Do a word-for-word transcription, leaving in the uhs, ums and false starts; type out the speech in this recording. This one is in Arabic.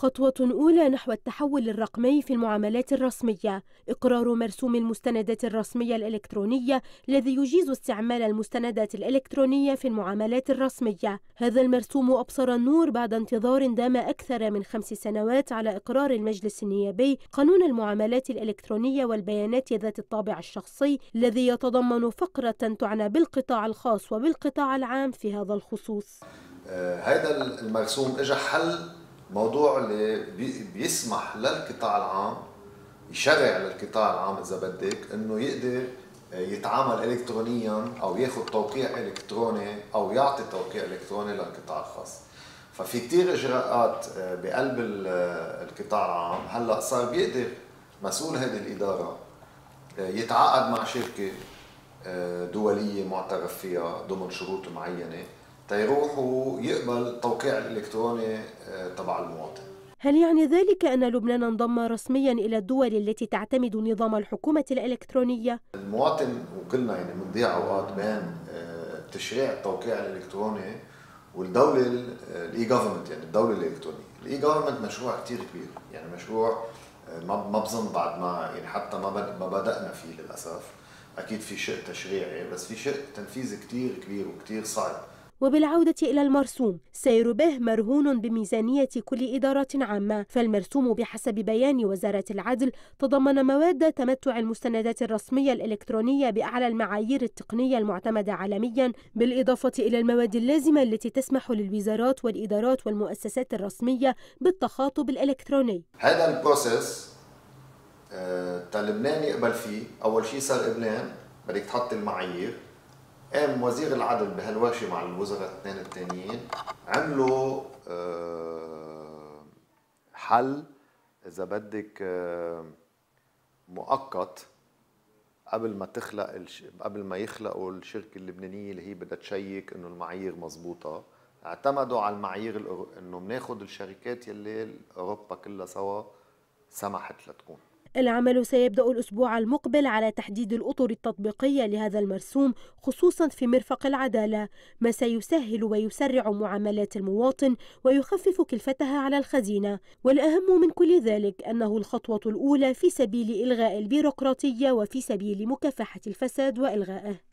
خطوة أولى نحو التحول الرقمي في المعاملات الرسمية، إقرار مرسوم المستندات الرسمية الإلكترونية الذي يجيز استعمال المستندات الإلكترونية في المعاملات الرسمية. هذا المرسوم أبصر النور بعد انتظار دام أكثر من خمس سنوات على إقرار المجلس النيابي قانون المعاملات الإلكترونية والبيانات ذات الطابع الشخصي، الذي يتضمن فقرة تعنى بالقطاع الخاص وبالقطاع العام في هذا الخصوص. آه هذا المرسوم اجى حل موضوع اللي بيسمح للقطاع العام، يشرع للقطاع العام اذا بدك انه يقدر يتعامل الكترونيا او ياخذ توقيع الكتروني او يعطي توقيع الكتروني للقطاع الخاص. ففي كثير اجراءات بقلب القطاع العام هلا صار بيقدر مسؤول هذه الاداره يتعاقد مع شركه دوليه معترف فيها ضمن شروط معينه تيروحوا يقبل توقيع الإلكتروني تبع المواطن. هل يعني ذلك أن لبنان انضم رسميا إلى الدول التي تعتمد نظام الحكومة الإلكترونية؟ المواطن وكلنا يعني بنضيع أوقات بين تشريع التوقيع الإلكتروني والدولة الإي جوفرمنت، يعني الدولة الإلكترونية. الإي جوفرمنت مشروع كثير كبير، يعني مشروع ما بظن بعد ما يعني حتى ما ما بدأنا فيه للأسف. أكيد في شق تشريعي بس في شق تنفيذي كثير كبير وكثير صعب. وبالعودة إلى المرسوم، سير به مرهون بميزانية كل إدارات عامة، فالمرسوم بحسب بيان وزارة العدل تضمن مواد تمتع المستندات الرسمية الإلكترونية بأعلى المعايير التقنية المعتمدة عالميا، بالإضافة إلى المواد اللازمة التي تسمح للوزارات والإدارات والمؤسسات الرسمية بالتخاطب الإلكتروني. هذا البروسيس تاع لبنان يقبل فيه. أول شيء صار قبلان بدك تحط المعايير، قام وزير العدل بهالورشه مع الوزراء الاثنين الثانيين عملوا حل اذا بدك مؤقت قبل ما تخلق قبل ما يخلقوا الشركه اللبنانيه اللي هي بدها تشيك انه المعايير مضبوطه. اعتمدوا على المعايير الأورو... انه بناخذ الشركات يلي اوروبا كلها سوا سمحت لتكون. العمل سيبدأ الأسبوع المقبل على تحديد الأطر التطبيقية لهذا المرسوم، خصوصا في مرفق العدالة، ما سيسهل ويسرع معاملات المواطن ويخفف كلفتها على الخزينة. والأهم من كل ذلك أنه الخطوة الأولى في سبيل إلغاء البيروقراطية وفي سبيل مكافحة الفساد وإلغائه.